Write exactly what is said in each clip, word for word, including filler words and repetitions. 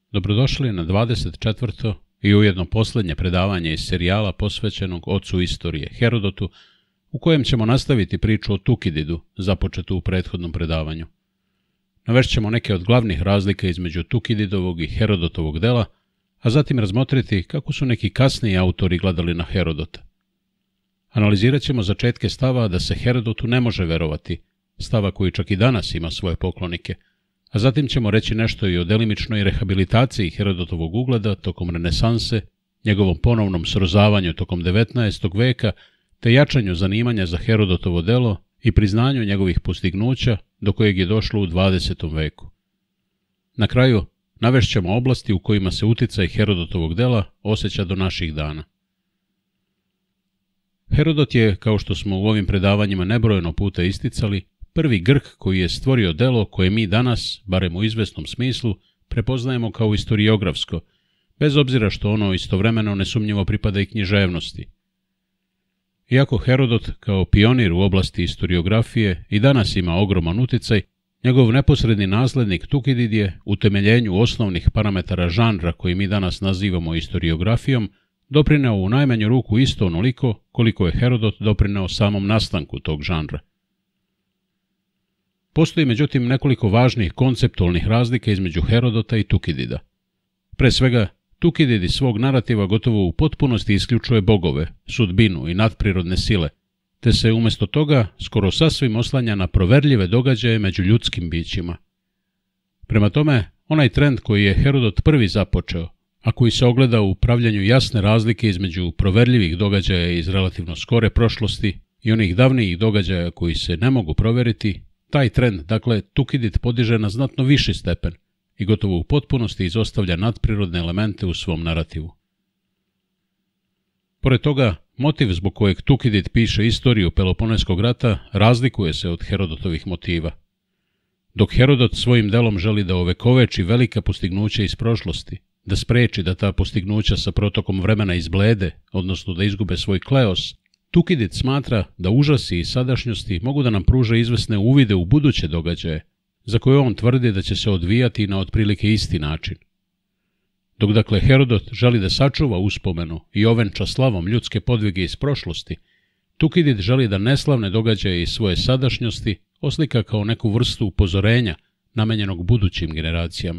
Dobrodošli na dvadeset četvrto i ujedno posljednje predavanje iz serijala posvećenog ocu istorije Herodotu, u kojem ćemo nastaviti priču o Tukididu, započetu u prethodnom predavanju. Navešćemo neke od glavnih razlika između Tukididovog i Herodotovog dela, a zatim razmotriti kako su neki kasniji autori gledali na Herodota. Analizirat ćemo začetke stava da se Herodotu ne može verovati, stava koji čak i danas ima svoje poklonike, a zatim ćemo reći nešto i o delimičnoj rehabilitaciji Herodotovog ugleda tokom renesanse, njegovom ponovnom srozavanju tokom devetnaestog veka, te jačanju zanimanja za Herodotovo delo i priznanju njegovih postignuća do kojeg je došlo u dvadesetom veku. Na kraju navešćemo oblasti u kojima se uticaj Herodotovog dela osjeća do naših dana. Herodot je, kao što smo u ovim predavanjima nebrojeno puta isticali, prvi Grk koji je stvorio delo koje mi danas, barem u izvesnom smislu, prepoznajemo kao istoriografsko, bez obzira što ono istovremeno nesumnjivo pripada i književnosti. Iako Herodot, kao pionir u oblasti istoriografije, i danas ima ogroman uticaj, njegov neposredni naslednik Tukidid je, u temeljenju osnovnih parametara žanra koji mi danas nazivamo istoriografijom, doprineo u najmanju ruku isto onoliko koliko je Herodot doprineo samom nastanku tog žanra. Postoji međutim nekoliko važnih konceptualnih razlika između Herodota i Tukidida. Pre svega, Tukidid iz svog narativa gotovo u potpunosti isključuje bogove, sudbinu i nadprirodne sile, te se umjesto toga skoro sasvim oslanja na proverljive događaje među ljudskim bićima. Prema tome, onaj trend koji je Herodot prvi započeo, a koji se ogleda u pravljanju jasne razlike između proverljivih događaja iz relativno skore prošlosti i onih davnijih događaja koji se ne mogu proveriti, taj trend, dakle, Tukidid podiže na znatno viši stepen i gotovo u potpunosti izostavlja nadprirodne elemente u svom narativu. Pored toga, motiv zbog kojeg Tukidid piše istoriju Peloponeskog rata razlikuje se od Herodotovih motiva. Dok Herodot svojim delom želi da ovekoveči velika postignuća iz prošlosti, da spreči da ta postignuća sa protokom vremena izblede, odnosno da izgube svoj kleos, Tukidid smatra da užasi iz sadašnjosti mogu da nam pruže izvesne uvide u buduće događaje, za koje on tvrdi da će se odvijati na otprilike isti način. Dok dakle Herodot želi da sačuva uspomenu i ovenča slavom ljudske podvige iz prošlosti, Tukidid želi da neslavne događaje iz svoje sadašnjosti oslika kao neku vrstu upozorenja namenjenog budućim generacijama.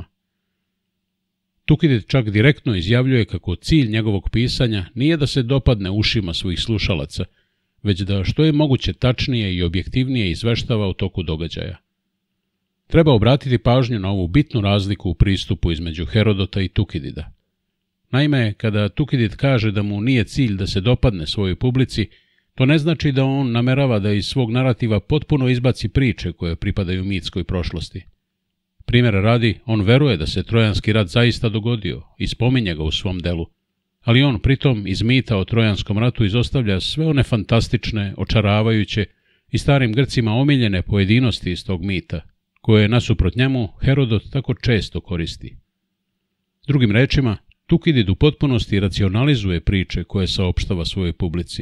Tukidid čak direktno izjavljuje kako cilj njegovog pisanja nije da se dopadne ušima svojih slušalaca, već da što je moguće tačnije i objektivnije izveštava o toku događaja. Treba obratiti pažnju na ovu bitnu razliku u pristupu između Herodota i Tukidida. Naime, kada Tukidid kaže da mu nije cilj da se dopadne svojoj publici, to ne znači da on namerava da iz svog narativa potpuno izbaci priče koje pripadaju mitskoj prošlosti. Primjera radi, on veruje da se Trojanski rat zaista dogodio i spominje ga u svom delu, ali on pritom iz mita o Trojanskom ratu izostavlja sve one fantastične, očaravajuće i starim Grcima omiljene pojedinosti iz tog mita, koje nasuprot njemu Herodot tako često koristi. Drugim rečima, Tukidid u potpunosti racionalizuje priče koje saopštava svojoj publici.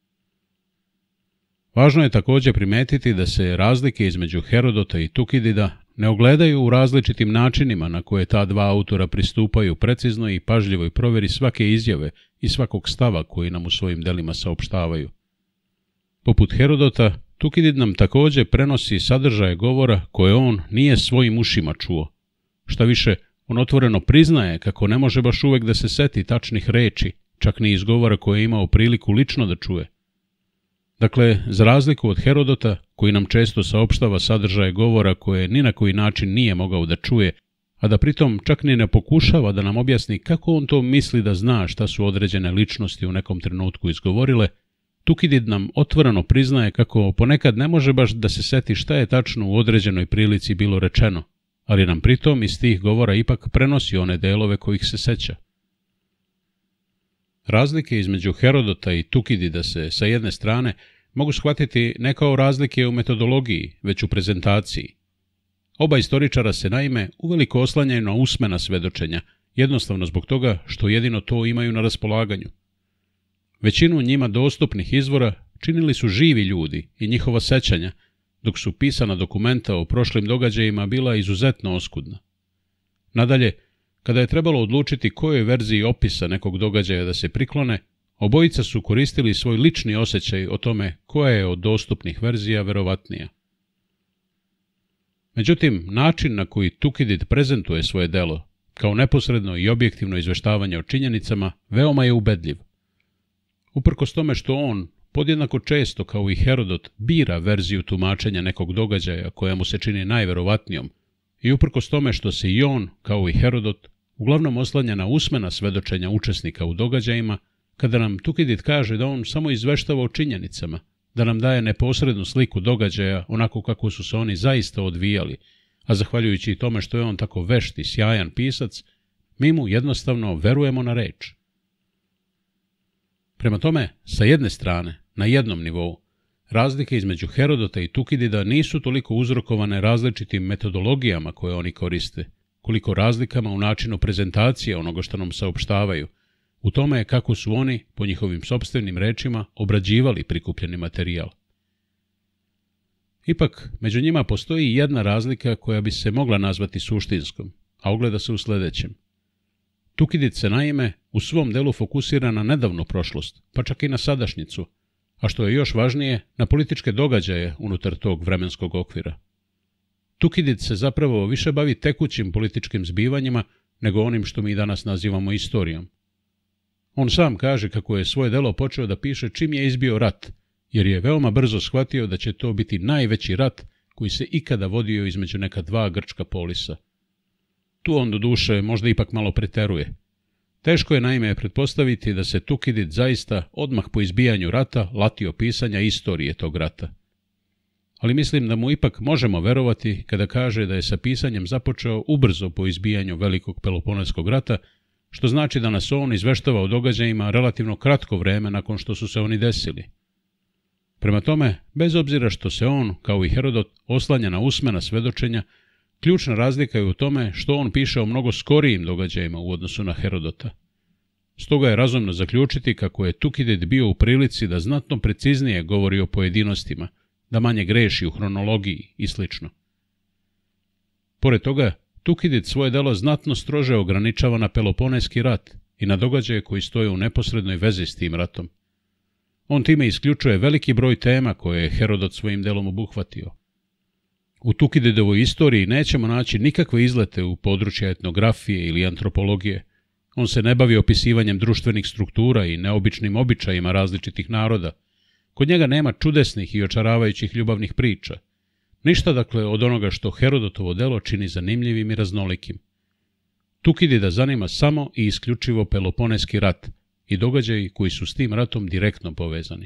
Važno je također primetiti da se razlike između Herodota i Tukidida ne ogledaju u različitim načinima na koje ta dva autora pristupaju preciznoj i pažljivoj provjeri svake izjave i svakog stava koji nam u svojim delima saopštavaju. Poput Herodota, Tukidid nam također prenosi sadržaje govora koje on nije svojim ušima čuo. Šta više, on otvoreno priznaje kako ne može baš uvek da se seti tačnih reči, čak ni iz govora koje je imao priliku lično da čuje. Dakle, za razliku od Herodota, koji nam često saopštava sadržaje govora koje ni na koji način nije mogao da čuje, a da pritom čak ni ne pokušava da nam objasni kako on to misli da zna šta su određene ličnosti u nekom trenutku izgovorile, Tukidid nam otvoreno priznaje kako ponekad ne može baš da se seti šta je tačno u određenoj prilici bilo rečeno, ali nam pritom iz tih govora ipak prenosi one delove kojih se seća. Razlike između Herodota i Tukidida se, sa jedne strane, mogu shvatiti ne kao razlike u metodologiji, već u prezentaciji. Oba istoričara se naime uveliko oslanjaju na usmena svedočenja, jednostavno zbog toga što jedino to imaju na raspolaganju. Većinu njima dostupnih izvora činili su živi ljudi i njihova sećanja, dok su pisana dokumenta o prošlim događajima bila izuzetno oskudna. Nadalje, Kada je trebalo odlučiti kojoj verziji opisa nekog događaja da se priklone, obojica su koristili svoj lični osjećaj o tome koja je od dostupnih verzija verovatnija. Međutim, način na koji Tukidid prezentuje svoje delo, kao neposredno i objektivno izveštavanje o činjenicama, veoma je ubedljiv. Uprkos tome što on, podjednako često kao i Herodot, bira verziju tumačenja nekog događaja koja mu se čini najverovatnijom, i uprkos tome što se i on, kao i Herodot, uglavnom oslanja na usmena svedočenja učesnika u događajima, kada nam Tukidid kaže da on samo izveštava o činjenicama, da nam daje neposrednu sliku događaja onako kako su se oni zaista odvijali, a zahvaljujući tome što je on tako vešt i sjajan pisac, mi mu jednostavno verujemo na reč. Prema tome, sa jedne strane, na jednom nivou, razlike između Herodota i Tukidida nisu toliko uzrokovane različitim metodologijama koje oni koriste, koliko razlikama u načinu prezentacije onoga što nam saopštavaju, u tome kako su oni, po njihovim sopstvenim rečima, obrađivali prikupljeni materijal. Ipak, među njima postoji jedna razlika koja bi se mogla nazvati suštinskom, a ogleda se u sljedećem. Tukidid se naime u svom delu fokusira na nedavnu prošlost, pa čak i na sadašnjicu, a što je još važnije, na političke događaje unutar tog vremenskog okvira. Tukidid se zapravo više bavi tekućim političkim zbivanjima nego onim što mi danas nazivamo istorijom. On sam kaže kako je svoje delo počeo da piše čim je izbio rat, jer je veoma brzo shvatio da će to biti najveći rat koji se ikada vodio između neka dva grčka polisa. Tu on doduše možda ipak malo preteruje. Teško je naime pretpostaviti da se Tukidid zaista odmah po izbijanju rata latio pisanja istorije tog rata. Ali mislim da mu ipak možemo verovati kada kaže da je sa pisanjem započeo ubrzo po izbijanju Velikog Peloponeskog rata, što znači da nas on izveštava o događajima relativno kratko vreme nakon što su se oni desili. Prema tome, bez obzira što se on, kao i Herodot, oslanja na usmena svedočenja, ključna razlika je u tome što on piše o mnogo skorijim događajima u odnosu na Herodota. Stoga je razumno zaključiti kako je Tukidid bio u prilici da znatno preciznije govori o pojedinostima, da manje greši u hronologiji i sl. Pored toga, Tukidid svoje delo znatno strože ograničava na Peloponeski rat i na događaje koji stoje u neposrednoj vezi s tim ratom. On time isključuje veliki broj tema koje je Herodot svojim delom obuhvatio. U Tukididovoj istoriji nećemo naći nikakve izlete u područja etnografije ili antropologije. On se ne bavi opisivanjem društvenih struktura i neobičnim običajima različitih naroda. Kod njega nema čudesnih i očaravajućih ljubavnih priča. Ništa dakle od onoga što Herodotovo delo čini zanimljivim i raznolikim. Tukidida zanima samo i isključivo Peloponeski rat i događaji koji su s tim ratom direktno povezani.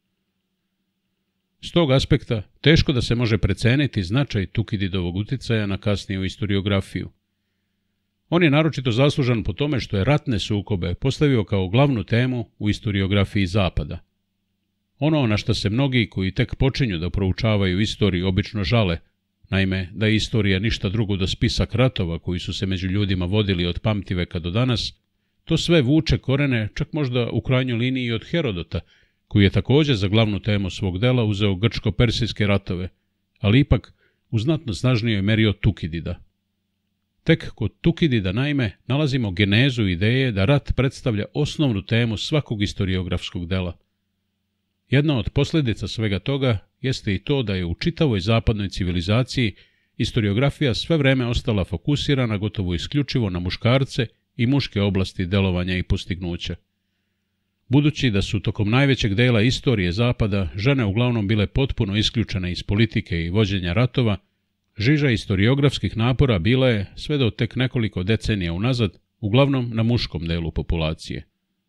S tog aspekta teško da se može preceniti značaj Tukididovog uticaja na kasniju historiografiju. On je naročito zaslužan po tome što je ratne sukobe postavio kao glavnu temu u historiografiji Zapada. Ono na što se mnogi koji tek počinju da proučavaju istoriju obično žale, naime da je istorija ništa drugo do spisak ratova koji su se među ljudima vodili od pamtiveka do danas, to sve vuče korene čak možda u krajnjoj liniji od Herodota, koji je također za glavnu temu svog dela uzeo grčko-persijske ratove, ali ipak u znatno snažnijoj meri od Tukidida. Tek kod Tukidida naime nalazimo genezu ideje da rat predstavlja osnovnu temu svakog historiografskog dela. Jedna od posljedica svega toga jeste i to da je u čitavoj zapadnoj civilizaciji historiografija sve vreme ostala fokusirana gotovo isključivo na muškarce i muške oblasti delovanja i postignuća. Budući da su tokom najvećeg dela istorije Zapada žene uglavnom bile potpuno isključene iz politike i vođenja ratova, žiža historiografskih napora bila je, sve do tek nekoliko decenija unazad, uglavnom na muškom delu populacije.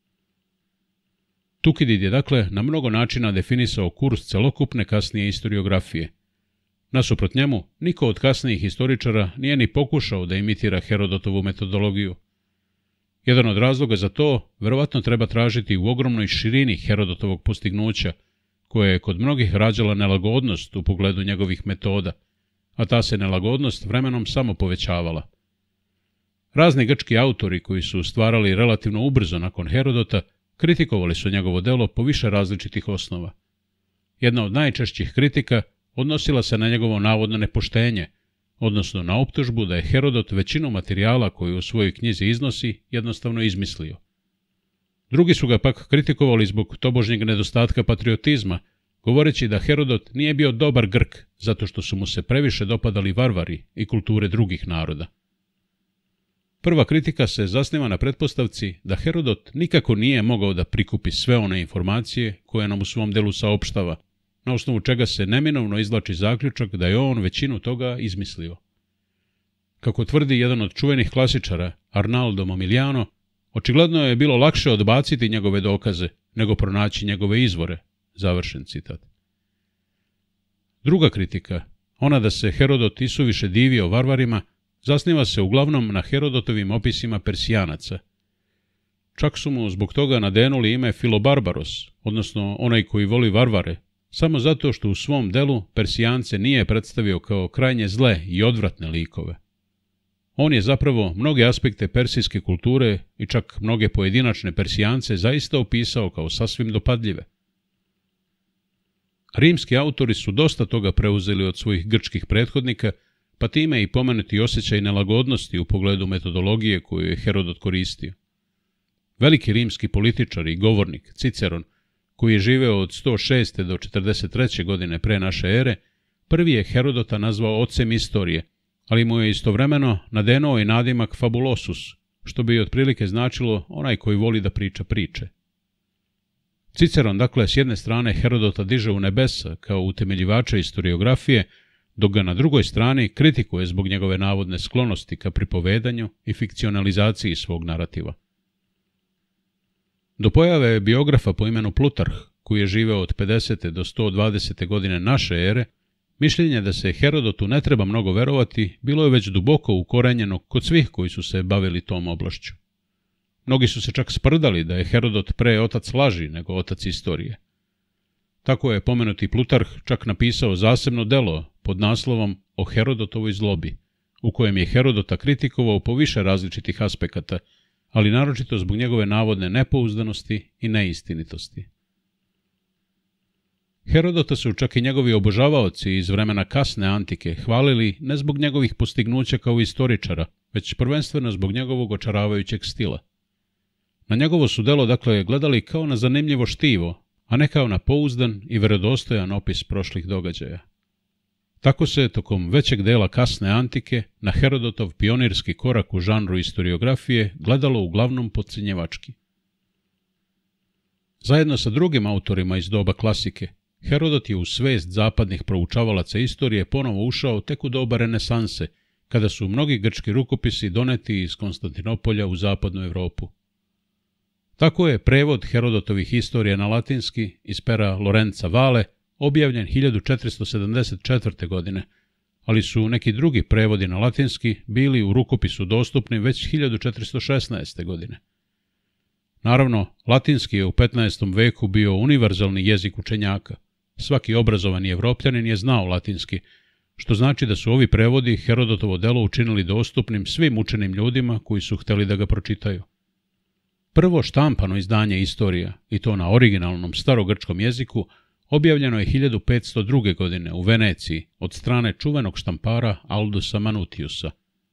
Tukidid je dakle na mnogo načina definisao kurs celokupne kasnije historiografije. Nasuprot njemu, niko od kasnijih historičara nije ni pokušao da imitira Herodotovu metodologiju. Jedan od razloga za to verovatno treba tražiti u ogromnoj širini Herodotovog postignuća, koje je kod mnogih rađala nelagodnost u pogledu njegovih metoda, a ta se nelagodnost vremenom samo povećavala. Razni grčki autori koji su stvarali relativno ubrzo nakon Herodota kritikovali su njegovo delo po više različitih osnova. Jedna od najčešćih kritika odnosila se na njegovo navodno nepoštenje, odnosno na optužbu da je Herodot većinu materijala koju u svojoj knjizi iznosi jednostavno izmislio. Drugi su ga pak kritikovali zbog tobožnjeg nedostatka patriotizma, govoreći da Herodot nije bio dobar Grk zato što su mu se previše dopadali varvari i kulture drugih naroda. Prva kritika se zasniva na pretpostavci da Herodot nikako nije mogao da prikupi sve one informacije koje nam u svom delu saopštava, na osnovu čega se neminovno izvlači zaključak da je on većinu toga izmislio. Kako tvrdi jedan od čuvenih klasičara, Arnaldo Momigliano, očigledno je bilo lakše odbaciti njegove dokaze nego pronaći njegove izvore. Završen citat. Druga kritika, ona da se Herodot isuviše divio varvarima, zasniva se uglavnom na Herodotovim opisima Persijanaca. Čak su mu zbog toga nadenuli ime Filobarbaros, odnosno onaj koji voli varvare, samo zato što u svom delu Persijance nije predstavio kao krajnje zle i odvratne likove. On je zapravo mnoge aspekte persijske kulture i čak mnoge pojedinačne Persijance zaista opisao kao sasvim dopadljive. Rimski autori su dosta toga preuzeli od svojih grčkih prethodnika, pa time i pomenuti osjećaj nelagodnosti u pogledu metodologije koju je Herodot koristio. Veliki rimski političar i govornik Ciceron, koji je živeo od sto šeste do četrdeset treće godine pre naše ere, prvi je Herodota nazvao ocem istorije, ali mu je istovremeno nadenuo i nadimak fabulosus, što bi otprilike značilo onaj koji voli da priča priče. Ciceron, dakle, s jedne strane Herodota diže u nebesa kao utemeljivača historiografije, dok ga na drugoj strani kritikuje zbog njegove navodne sklonosti ka pripovedanju i fikcionalizaciji svog narativa. Do pojave biografa po imenu Plutarh, koji je živeo od pedesete do sto dvadesete godine naše ere, mišljenje da se Herodotu ne treba mnogo verovati bilo je već duboko ukorenjeno kod svih koji su se bavili tom oblašću. Mnogi su se čak sprdali da je Herodot pre otac laži nego otac istorije. Tako je pomenuti Plutarh čak napisao zasebno delo pod naslovom O Herodotovoj zlobi, u kojem je Herodota kritikovao po više različitih aspekata, ali naročito zbog njegove navodne nepouzdanosti i neistinitosti. Herodota su čak i njegovi obožavaoci iz vremena kasne antike hvalili ne zbog njegovih postignuća kao istoričara, već prvenstveno zbog njegovog očaravajućeg stila. Na njegovo su delo dakle gledali kao na zanimljivo štivo, a ne kao na pouzdan i verodostojan opis prošlih događaja. Tako se tokom većeg dela kasne antike na Herodotov pionirski korak u žanru historiografije gledalo uglavnom potcenjivački. Zajedno sa drugim autorima iz doba klasike, Herodot je u svest zapadnih proučavalaca istorije ponovo ušao tek u doba renesanse, kada su mnogi grčki rukopisi doneti iz Konstantinopolja u zapadnu Evropu. Tako je prevod Herodotovih istorija na latinski iz pera Lorenza Vale objavljen hiljadu četiristo sedamdeset četvrte. godine, ali su neki drugi prevodi na latinski bili u rukopisu dostupni već hiljadu četiristo šesnaeste. godine. Naravno, latinski je u petnaestom veku bio univerzalni jezik učenjaka. Svaki obrazovani Evropljanin je znao latinski, što znači da su ovi prevodi Herodotovo delo učinili dostupnim svim učenim ljudima koji su hteli da ga pročitaju. Prvo štampano izdanje istorija, i to na originalnom starogrčkom jeziku, objavljeno je hiljadu petsto druge. godine u Veneciji od strane čuvenog štampara Aldusa Manutiusa.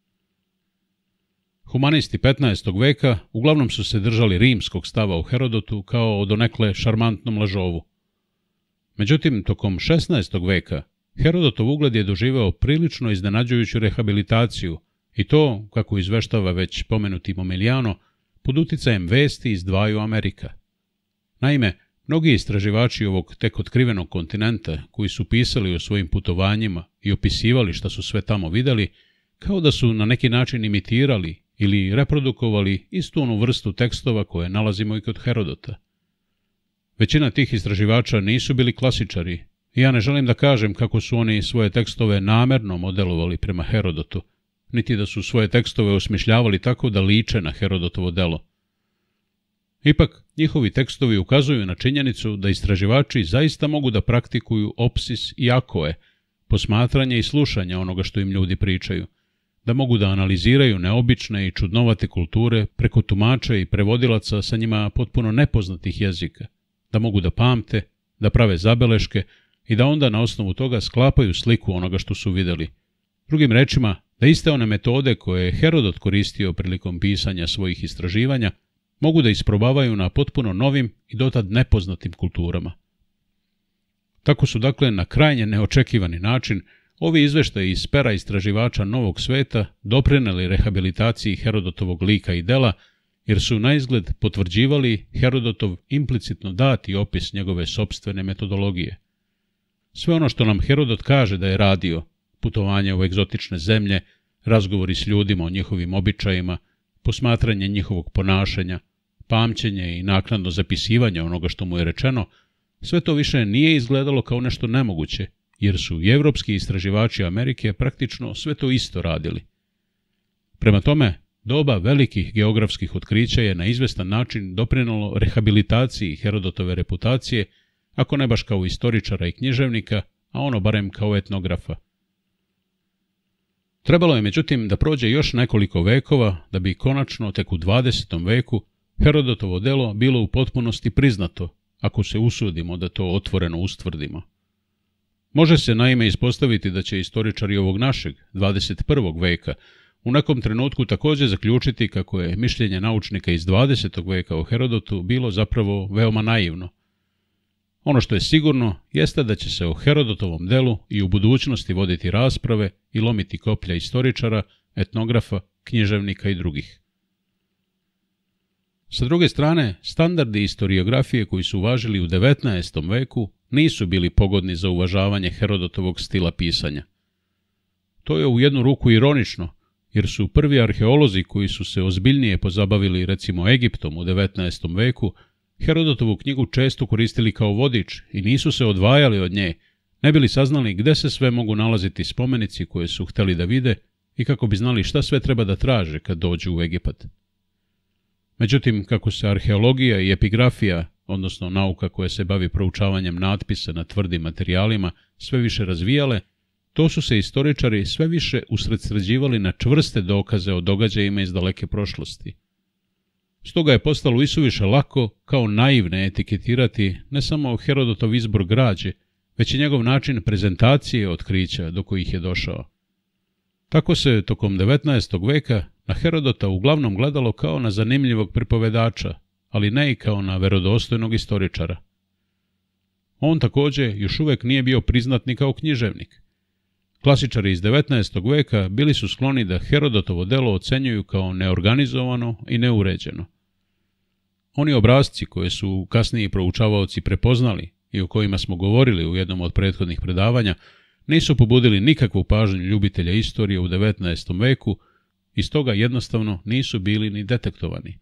Humanisti petnaestog. veka uglavnom su se držali rimskog stava o Herodotu kao o donekle šarmantnom lažovu. Međutim, tokom šesnaestog. veka Herodotov ugled je doživeo prilično iznenađujuću rehabilitaciju i to, kako izveštava već pomenuti Momigliano, pod uticajem vesti iz dvaju Amerika. Naime, mnogi istraživači ovog tek otkrivenog kontinenta, koji su pisali o svojim putovanjima i opisivali šta su sve tamo videli, kao da su na neki način imitirali ili reprodukovali istu onu vrstu tekstova koje nalazimo i kod Herodota. Većina tih istraživača nisu bili klasičari i ja ne želim da kažem kako su oni svoje tekstove namerno modelovali prema Herodotu, niti da su svoje tekstove osmišljavali tako da liče na Herodotovo delo. Ipak, njihovi tekstovi ukazuju na činjenicu da istraživači zaista mogu da praktikuju opsis i akoe, posmatranje i slušanje onoga što im ljudi pričaju, da mogu da analiziraju neobične i čudnovate kulture preko tumača i prevodilaca sa njima potpuno nepoznatih jezika, da mogu da pamte, da prave zabeleške i da onda na osnovu toga sklapaju sliku onoga što su videli, Drugim rečima, da iste one metode koje je Herodot koristio prilikom pisanja svojih istraživanja mogu da isprobavaju na potpuno novim i dotad nepoznatim kulturama. Tako su dakle na krajnje neočekivani način ovi izveštaji iz pera istraživača Novog sveta doprineli rehabilitaciji Herodotovog lika i dela, jer su naizgled potvrđivali Herodotov implicitno dati opis njegove sopstvene metodologije. Sve ono što nam Herodot kaže da je radio, putovanje u egzotične zemlje, razgovori s ljudima o njihovim običajima, posmatranje njihovog ponašanja, pamćenje i naknadno zapisivanje onoga što mu je rečeno, sve to više nije izgledalo kao nešto nemoguće, jer su i evropski istraživači Amerike praktično sve to isto radili. Prema tome, doba velikih geografskih otkrića je na izvestan način doprinalo rehabilitaciji Herodotove reputacije, ako ne baš kao istoričara i književnika, a ono barem kao etnografa. Trebalo je međutim da prođe još nekoliko vekova da bi konačno tek u dvadesetom veku Herodotovo delo bilo u potpunosti priznato, ako se usudimo da to otvoreno ustvrdimo. Može se naime ispostaviti da će istoričari ovog našeg, dvadeset prvog veka, u nekom trenutku također zaključiti kako je mišljenje naučnika iz dvadesetog veka o Herodotu bilo zapravo veoma naivno. Ono što je sigurno jeste da će se o Herodotovom delu i u budućnosti voditi rasprave i lomiti koplja istoričara, etnografa, književnika i drugih. Sa druge strane, standardi istoriografije koji su važili u devetnaestom veku nisu bili pogodni za uvažavanje Herodotovog stila pisanja. To je u jednu ruku ironično, jer su prvi arheolozi koji su se ozbiljnije pozabavili recimo Egiptom u devetnaestom veku Herodotovu knjigu često koristili kao vodič i nisu se odvajali od nje, ne bili saznali gde se sve mogu nalaziti spomenici koje su hteli da vide i kako bi znali šta sve treba da traže kad dođu u Egipat. Međutim, kako se arheologija i epigrafija, odnosno nauka koja se bavi proučavanjem natpisa na tvrdim materijalima, sve više razvijale, to su se istoričari sve više usredsređivali na čvrste dokaze o događajima iz daleke prošlosti. Stoga je postalo isuviše lako kao naivne etiketirati ne samo Herodotov izbor građe, već i njegov način prezentacije otkrića do kojih je došao. Tako se tokom devetnaestog veka na Herodota uglavnom gledalo kao na zanimljivog pripovedača, ali ne i kao na verodostojnog istoričara. On također još uvijek nije bio priznat ni kao književnik. Klasičari iz devetnaestog veka bili su skloni da Herodotovo delo ocenjuju kao neorganizovano i neuređeno. Oni obrasci koje su kasniji proučavaoci prepoznali i o kojima smo govorili u jednom od prethodnih predavanja, nisu pobudili nikakvu pažnju ljubitelja istorije u devetnaestom veku i stoga jednostavno nisu bili ni detektovani.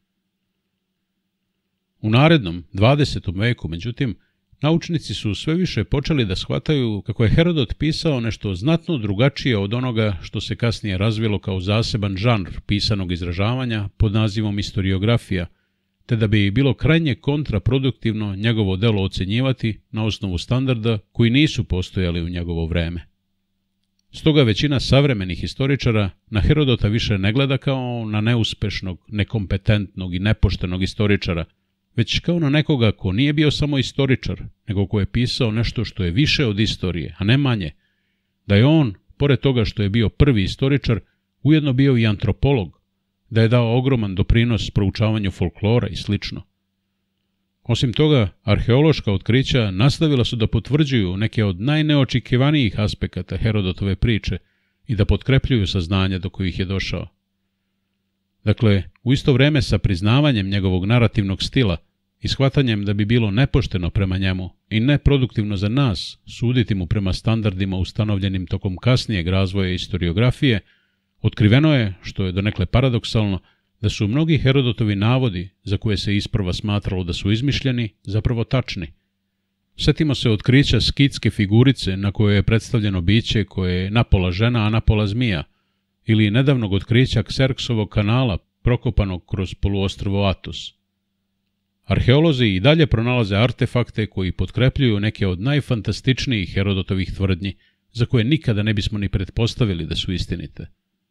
U narednom, dvadesetom veku, međutim, naučnici su sve više počeli da shvataju kako je Herodot pisao nešto znatno drugačije od onoga što se kasnije razvilo kao zaseban žanr pisanog izražavanja pod nazivom istoriografija, te da bi bilo krajnje kontraproduktivno njegovo delo ocenjivati na osnovu standarda koji nisu postojali u njegovo vreme. Stoga većina savremenih historičara na Herodota više ne gleda kao na neuspešnog, nekompetentnog i nepoštenog istoričara, već kao na nekoga ko nije bio samo istoričar, nego ko je pisao nešto što je više od istorije, a ne manje. Da je on, pored toga što je bio prvi istoričar, ujedno bio i antropolog, da je dao ogroman doprinos proučavanju folklora i slično. Osim toga, arheološka otkrića nastavila su da potvrđuju neke od najneočekivanijih aspekata Herodotove priče i da potkrepljuju saznanja do kojih je došao. Dakle, u isto vreme sa priznavanjem njegovog narativnog stila i shvatanjem da bi bilo nepošteno prema njemu i neproduktivno za nas suditi mu prema standardima ustanovljenim tokom kasnijeg razvoja istoriografije, otkriveno je, što je donekle paradoksalno, da su mnogi Herodotovi navodi, za koje se isprva smatralo da su izmišljeni, zapravo tačni. Sjetimo se otkrića skitske figurice na kojoj je predstavljeno biće koje je napola žena, a napola zmija, ili nedavnog otkrića Kserksovog kanala prokopanog kroz poluostrvo Atos. Arheolozi i dalje pronalaze artefakte koji potkrepljuju neke od najfantastičnijih Herodotovih tvrdnji, za koje nikada ne bismo ni pretpostavili da su istinite.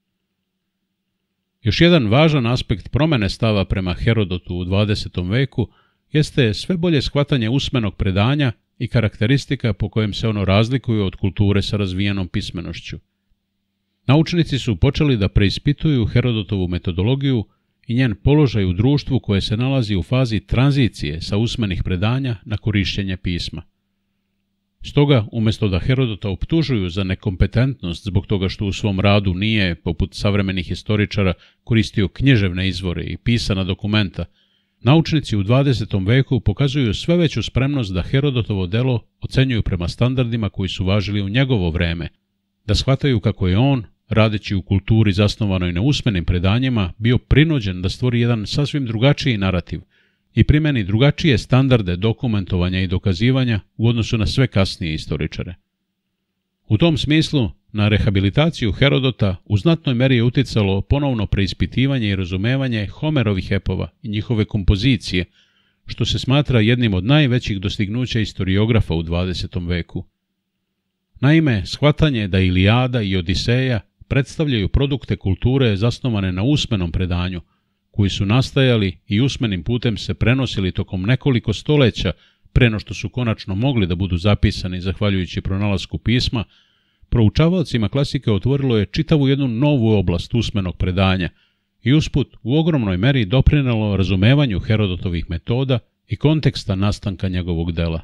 Još jedan važan aspekt promene stava prema Herodotu u dvadesetom veku jeste sve bolje shvatanje usmenog predanja i karakteristika po kojem se ono razlikuje od kulture sa razvijenom pismenošću. Naučnici su počeli da preispituju Herodotovu metodologiju i njen položaj u društvu koje se nalazi u fazi tranzicije sa usmenih predanja na korišćenje pisma. Stoga, umjesto da Herodota optužuju za nekompetentnost zbog toga što u svom radu nije, poput savremenih historičara, koristio književne izvore i pisana dokumenta, naučnici u dvadesetom veku pokazuju sve veću spremnost da Herodotovo delo ocenjuju prema standardima koji su važili u njegovo vreme, da shvataju kako je on, radeći u kulturi zasnovanoj na usmenim predanjima, bio prinuđen da stvori jedan sasvim drugačiji narativ i primeni drugačije standarde dokumentovanja i dokazivanja u odnosu na sve kasnije istoričare. U tom smislu, na rehabilitaciju Herodota u znatnoj meri je uticalo ponovno preispitivanje i razumevanje Homerovih epova i njihove kompozicije, što se smatra jednim od najvećih dostignuća historiografa u dvadesetom veku. Naime, shvatanje da Ilijada i Odiseja predstavljaju produkte kulture zasnovane na usmenom predanju, koji su nastajali i usmenim putem se prenosili tokom nekoliko stoleća pre no što su konačno mogli da budu zapisani zahvaljujući pronalasku pisma, proučavaocima klasike otvorilo je čitavu jednu novu oblast usmenog predanja i usput u ogromnoj meri doprinelo razumevanju Herodotovih metoda i konteksta nastanka njegovog dela.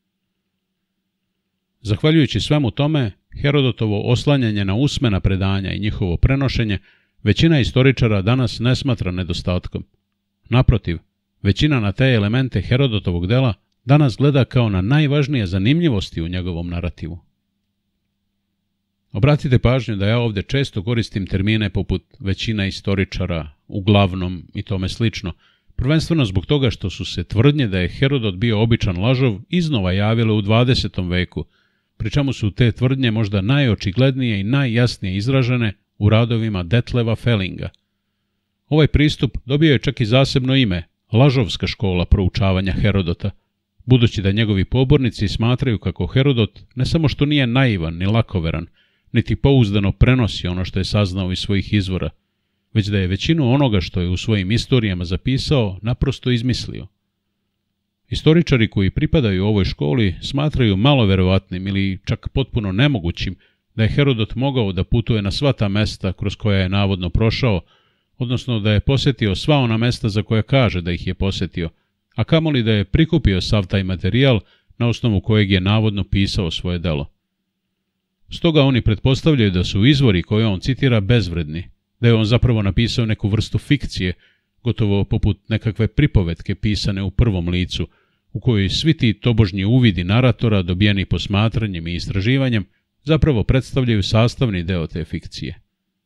Zahvaljujući svemu tome, Herodotovo oslanjanje na usmena predanja i njihovo prenošenje većina istoričara danas ne smatra nedostatkom. Naprotiv, većina na te elemente Herodotovog dela danas gleda kao na najvažnije zanimljivosti u njegovom narativu. Obratite pažnju da ja ovdje često koristim termine poput većina istoričara, uglavnom i tome slično, prvenstveno zbog toga što su se tvrdnje da je Herodot bio običan lažov iznova javile u dvadesetom veku, pri čemu su te tvrdnje možda najočiglednije i najjasnije izražene u radovima Detleva Fellinga. Ovaj pristup dobio je čak i zasebno ime, lažovska škola proučavanja Herodota, budući da njegovi pobornici smatraju kako Herodot ne samo što nije naivan ni lakoveran, niti pouzdano prenosi ono što je saznao iz svojih izvora, već da je većinu onoga što je u svojim istorijama zapisao naprosto izmislio. Historičari koji pripadaju ovoj školi smatraju malo verovatnim ili čak potpuno nemogućim da je Herodot mogao da putuje na sva ta mesta kroz koja je navodno prošao, odnosno da je posjetio sva ona mesta za koja kaže da ih je posjetio, a kamoli da je prikupio sav taj materijal na osnovu kojeg je navodno pisao svoje delo. Stoga oni pretpostavljaju da su izvori koje on citira bezvredni, da je on zapravo napisao neku vrstu fikcije, gotovo poput nekakve pripovetke pisane u prvom licu, u kojoj svi ti tobožnji uvidi naratora dobijeni posmatranjem i istraživanjem zapravo predstavljaju sastavni deo te fikcije.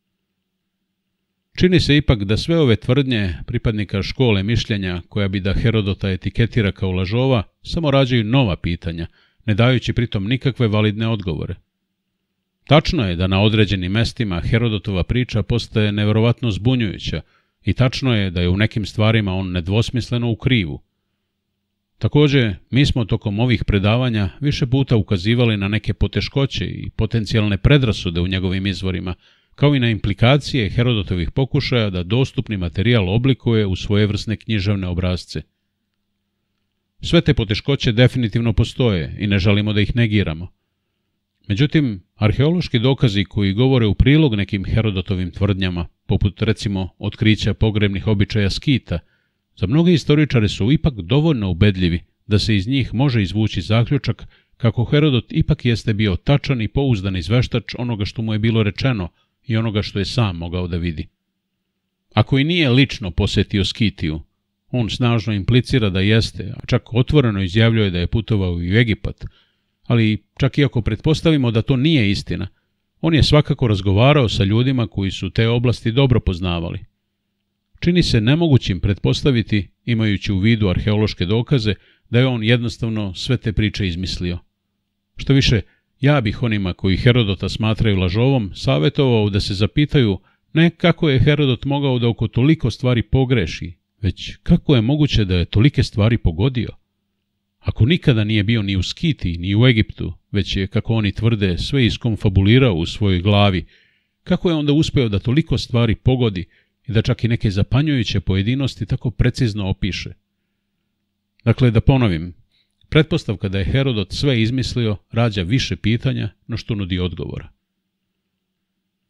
Čini se ipak da sve ove tvrdnje pripadnika škole mišljenja koja bi da Herodota etiketira kao lažova samo rađaju nova pitanja, ne dajući pritom nikakve validne odgovore. Tačno je da na određenim mestima Herodotova priča postaje neverovatno zbunjujuća i tačno je da je u nekim stvarima on nedvosmisleno u krivu. Također, mi smo tokom ovih predavanja više puta ukazivali na neke poteškoće i potencijalne predrasude u njegovim izvorima, kao i na implikacije Herodotovih pokušaja da dostupni materijal oblikuje u svojevrsne književne obrasce. Sve te poteškoće definitivno postoje i ne želimo da ih negiramo. Međutim, arheološki dokazi koji govore u prilog nekim Herodotovim tvrdnjama, poput recimo otkrića pogrebnih običaja Skita, za mnoge istoričare su ipak dovoljno ubedljivi da se iz njih može izvući zaključak kako Herodot ipak jeste bio tačan i pouzdan izveštač onoga što mu je bilo rečeno i onoga što je sam mogao da vidi. Ako i nije lično posjetio Skitiju, on snažno implicira da jeste, a čak otvoreno izjavljuje da je putovao i u Egipat, ali čak i ako pretpostavimo da to nije istina, on je svakako razgovarao sa ljudima koji su te oblasti dobro poznavali. Čini se nemogućim pretpostaviti, imajući u vidu arheološke dokaze, da je on jednostavno sve te priče izmislio. Što više, ja bih onima koji Herodota smatraju lažovom savjetovao da se zapitaju ne kako je Herodot mogao da oko toliko stvari pogreši, već kako je moguće da je tolike stvari pogodio. Ako nikada nije bio ni u Skitiji, ni u Egiptu, već je, kako oni tvrde, sve iskonfabulirao u svojoj glavi, kako je onda uspeo da toliko stvari pogodi i da čak i neke zapanjujuće pojedinosti tako precizno opiše? Dakle, da ponovim, pretpostavka da je Herodot sve izmislio rađa više pitanja no što nudi odgovora.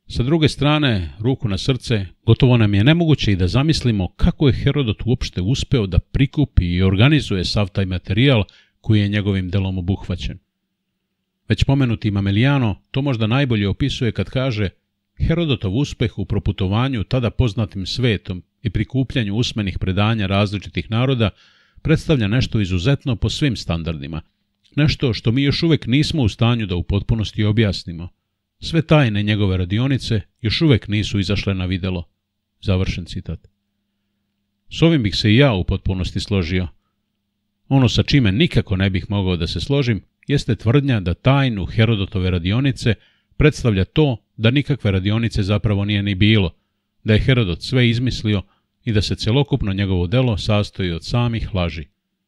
Sa druge strane, ruku na srce, gotovo nam je nemoguće i da zamislimo kako je Herodot uopšte uspeo da prikupi i organizuje sav taj materijal koji je njegovim delom obuhvaćen. Već pomenuti Mameliano to možda najbolje opisuje kad kaže: Herodotov uspeh u proputovanju tada poznatim svetom i prikupljanju usmenih predanja različitih naroda predstavlja nešto izuzetno po svim standardima, nešto što mi još uvek nismo u stanju da u potpunosti objasnimo. Sve tajne njegove radionice još uvek nisu izašle na videlo. Završen citat. S ovim bih se i ja u potpunosti složio. Ono sa čime nikako ne bih mogao da se složim jeste tvrdnja da tajnu Herodotove radionice predstavlja to da nikakve radionice zapravo nije ni bilo, da je Herodot sve izmislio i da se celokupno njegovo delo sastoji od samih laži.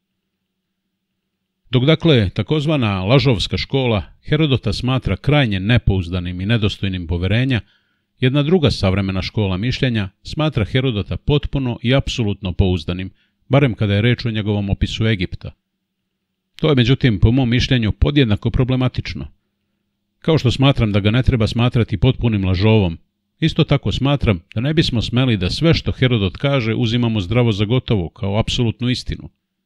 Dok dakle takozvana lažovska škola Herodota smatra krajnje nepouzdanim i nedostojnim poverenja, jedna druga savremena škola mišljenja smatra Herodota potpuno i apsolutno pouzdanim, barem kada je reč o njegovom opisu Egipta. To je međutim po mom mišljenju podjednako problematično. Kao što smatram da ga ne treba smatrati potpunim lažovom, isto tako smatram da ne bismo smeli da sve što Herodot kaže uzimamo zdravo za gotovo kao apsolutnu istinu.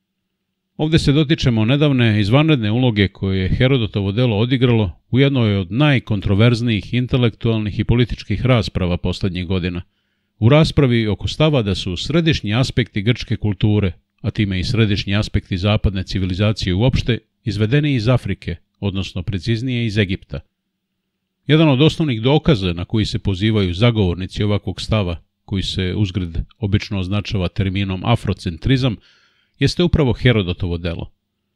Ovdje se dotičemo nedavne izvanredne uloge koje je Herodotovo delo odigralo u jednoj od najkontroverznijih intelektualnih i političkih rasprava posljednjih godina. U raspravi oko stava da su središnji aspekti grčke kulture, a time i središnji aspekti zapadne civilizacije uopšte, izvedeni iz Afrike, odnosno preciznije iz Egipta. Jedan od osnovnih dokaza na koji se pozivaju zagovornici ovakvog stava, koji se uzgred obično označava terminom afrocentrizam, jeste upravo Herodotovo delo.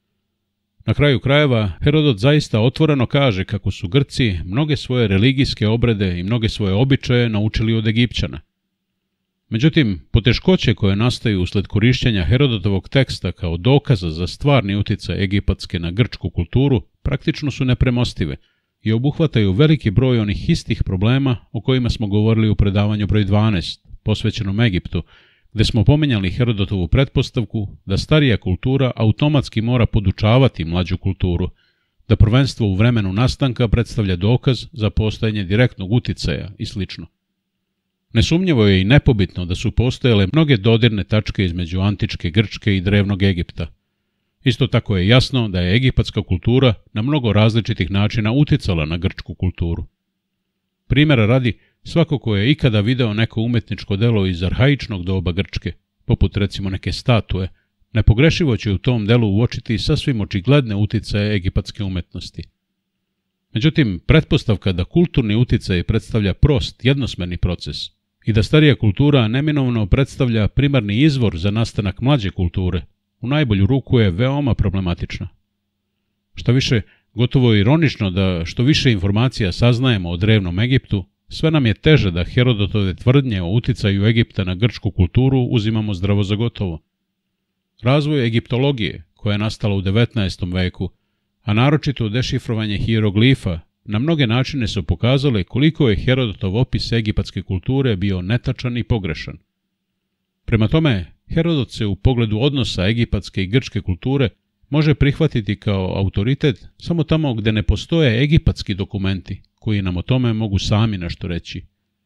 Na kraju krajeva, Herodot zaista otvoreno kaže kako su Grci mnoge svoje religijske obrede i mnoge svoje običaje naučili od Egipćana. Međutim, poteškoće koje nastaju usled korištenja Herodotovog teksta kao dokaza za stvarni uticaj egipatske na grčku kulturu praktično su nepremostive i obuhvataju veliki broj onih istih problema o kojima smo govorili u predavanju broj dvanaest, posvećenom Egiptu, gde smo pominjali Herodotovu pretpostavku da starija kultura automatski mora podučavati mlađu kulturu, da prvenstvo u vremenu nastanka predstavlja dokaz za postojanje direktnog uticaja i sl. Nesumnjivo je i nepobitno da su postojale mnoge dodirne tačke između antičke Grčke i drevnog Egipta. Isto tako je jasno da je egipatska kultura na mnogo različitih načina uticala na grčku kulturu. Primjera radi, svako ko je ikada video neko umetničko delo iz arhaičnog doba Grčke, poput recimo neke statue, nepogrešivo će u tom delu uočiti sasvim očigledne uticaje egipatske umetnosti. Međutim, pretpostavka da kulturni uticaj predstavlja prost, jednosmerni proces i da starija kultura neminovno predstavlja primarni izvor za nastanak mlađe kulture, u najbolju ruku je veoma problematična. Šta više, gotovo je ironično da što više informacija saznajemo o drevnom Egiptu, sve nam je teže da Herodotove tvrdnje o uticaju Egipta na grčku kulturu uzimamo zdravo za gotovo. Razvoj egiptologije, koja je nastala u devetnaestom veku, a naročito dešifrovanje hieroglifa, na mnoge načine su pokazale koliko je Herodotov opis egipatske kulture bio netačan i pogrešan. Prema tome, Herodot se u pogledu odnosa egipatske i grčke kulture može prihvatiti kao autoritet samo tamo gde ne postoje egipatski dokumenti koji nam o tome mogu sami nešto reći.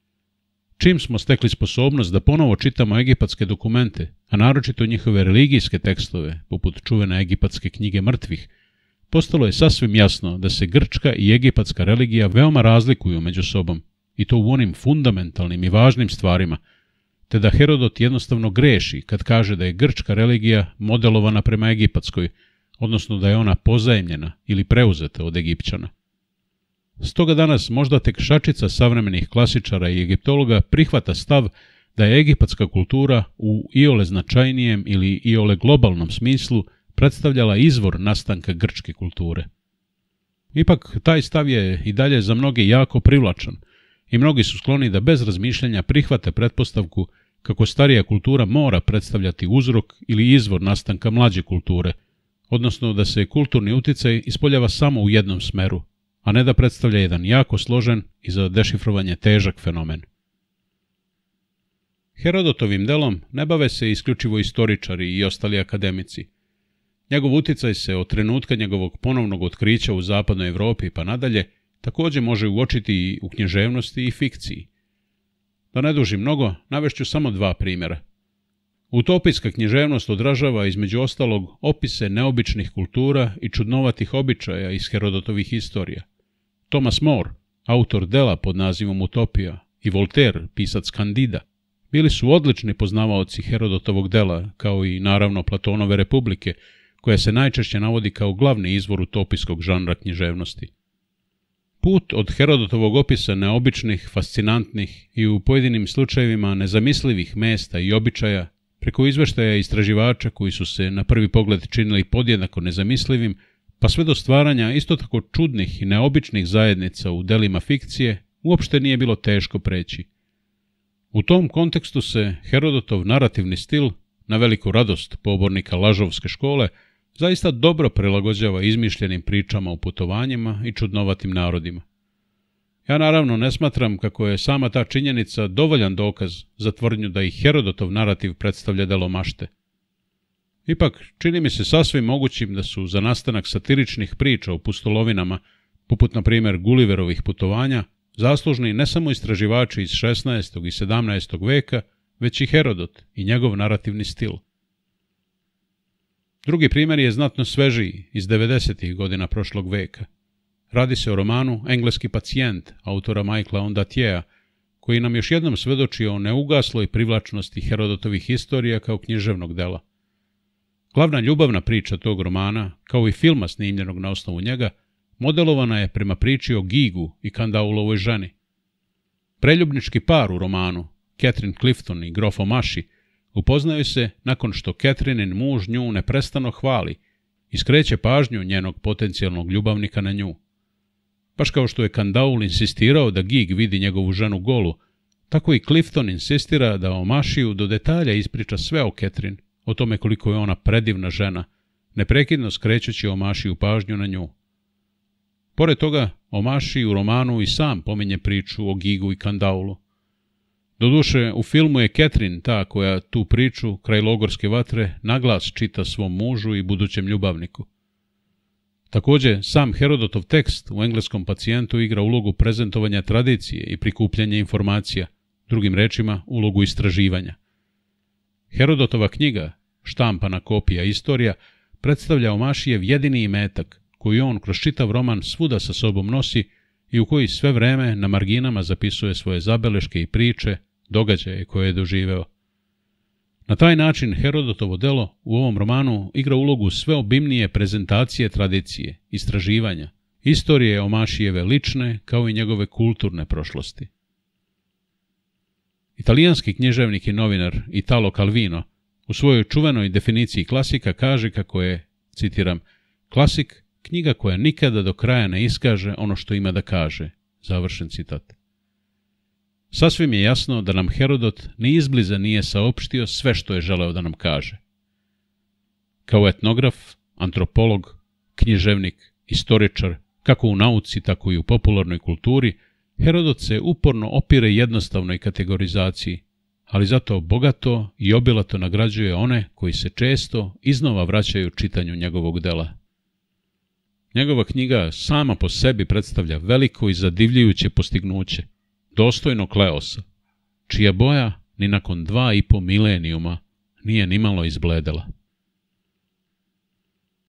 Čim smo stekli sposobnost da ponovo čitamo egipatske dokumente, a naročito njihove religijske tekstove, poput čuvene egipatske knjige mrtvih, postalo je sasvim jasno da se grčka i egipatska religija veoma razlikuju među sobom, i to u onim fundamentalnim i važnim stvarima, te da Herodot jednostavno greši kad kaže da je grčka religija modelovana prema egipatskoj, odnosno da je ona pozajemljena ili preuzeta od Egipćana. Stoga danas možda tek šačica savremenih klasičara i egiptologa prihvata stav da je egipatska kultura u iole značajnijem ili iole globalnom smislu predstavljala izvor nastanka grčke kulture. Ipak, taj stav je i dalje za mnoge jako privlačan i mnogi su skloni da bez razmišljanja prihvate pretpostavku kako starija kultura mora predstavljati uzrok ili izvor nastanka mlađe kulture, odnosno da se kulturni uticaj ispoljava samo u jednom smeru, a ne da predstavlja jedan jako složen i za dešifrovanje težak fenomen. Herodotovim delom ne bave se isključivo istoričari i ostali akademici. Njegov uticaj se od trenutka njegovog ponovnog otkrića u zapadnoj Evropi pa nadalje također može uočiti i u književnosti i fikciji. Da ne dužim mnogo, navešću samo dva primjera. Utopijska književnost odražava između ostalog opise neobičnih kultura i čudnovatih običaja iz Herodotovih istorija. Thomas More, autor dela pod nazivom Utopija, i Voltaire, pisac Candida, bili su odlični poznavaoci Herodotovog dela, kao i naravno Platonove Republike, koja se najčešće navodi kao glavni izvor utopijskog žanra književnosti. Put od Herodotovog opisa neobičnih, fascinantnih i u pojedinim slučajevima nezamislivih mesta i običaja, preko izveštaja istraživača koji su se na prvi pogled činili podjednako nezamislivim, pa sve do stvaranja isto tako čudnih i neobičnih zajednica u delima fikcije, uopšte nije bilo teško preći. U tom kontekstu se Herodotov narativni stil, na veliku radost pobornika lažovske škole, zaista dobro prilagođava izmišljenim pričama o putovanjima i čudnovatim narodima. Ja naravno ne smatram kako je sama ta činjenica dovoljan dokaz za tvrdnju da i Herodotov narativ predstavlja delo mašte. Ipak, čini mi se sasvim mogućim da su za nastanak satiričnih priča o pustolovinama, poput na primjer Gulliverovih putovanja, zaslužni ne samo istraživači iz šesnaestog i sedamnaestog veka, već i Herodot i njegov narativni stil. Drugi primjer je znatno svežiji, iz devedesetih godina prošlog veka. Radi se o romanu Engleski pacijent autora Michaela Ondatieja, koji nam još jednom svedoči o neugasloj privlačnosti Herodotovih istorija kao književnog dela. Glavna ljubavna priča tog romana, kao i filma snimljenog na osnovu njega, modelovana je prema priči o Gigu i Kandaulovoj ženi. Preljubnički par u romanu, Catherine Clifton i grof Omaši, upoznaju se nakon što Catherinein muž nju neprestano hvali i skreće pažnju njenog potencijalnog ljubavnika na nju. Baš kao što je Kandaul insistirao da Gig vidi njegovu ženu golu, tako i Clifton insistira da Omašiju do detalja ispriča sve o Catherine, o tome koliko je ona predivna žena, neprekidno skrećući Omašiju pažnju na nju. Pored toga, Omaši u romanu i sam pominje priču o Gigu i Kandaulu. Doduše, u filmu je Catherine ta koja tu priču, kraj logorske vatre, naglas čita svom mužu i budućem ljubavniku. Također, sam Herodotov tekst u Engleskom pacijentu igra ulogu prezentovanja tradicije i prikupljanja informacija, drugim rečima ulogu istraživanja. Herodotova knjiga, štampana kopija istorija, predstavlja Omašijev jedini imetak, koji on kroz čitav roman svuda sa sobom nosi i u koji sve vreme na marginama zapisuje svoje zabeleške i priče, događaje koje je doživeo. Na taj način Herodotovo delo u ovom romanu igra ulogu sve obimnije prezentacije tradicije, istraživanja, istorije Omašijeve lične kao i njegove kulturne prošlosti. Italijanski književnik i novinar Italo Calvino u svojoj čuvenoj definiciji klasika kaže kako je, citiram, klasik knjiga koja nikada do kraja ne iskaže ono što ima da kaže, završen citat. Sasvim je jasno da nam Herodot ni izbliza nije saopštio sve što je želeo da nam kaže. Kao etnograf, antropolog, književnik, istoričar, kako u nauci, tako i u popularnoj kulturi, Herodot se uporno opire jednostavnoj kategorizaciji, ali zato bogato i obilato nagrađuje one koji se često iznova vraćaju čitanju njegovog dela. Njegova knjiga sama po sebi predstavlja veliko i zadivljujuće postignuće, dostojno Kleosa, čija boja ni nakon dva i po milenijuma nije nimalo izbledela.